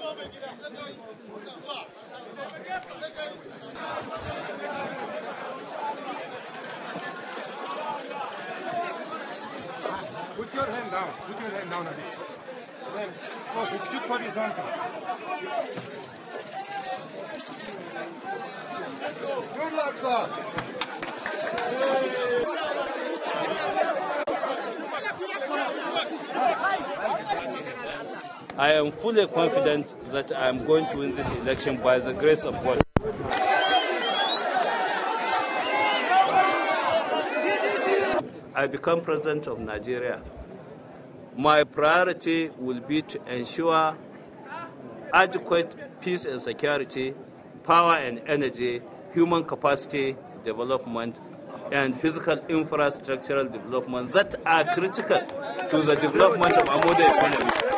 Put your hand down. Put your hand down a bit. Then, okay, shoot horizontal. Good luck, sir. I am fully confident that I am going to win this election by the grace of God. I become president of Nigeria. My priority will be to ensure adequate peace and security, power and energy, human capacity development, and physical infrastructural development that are critical to the development of a modern economy.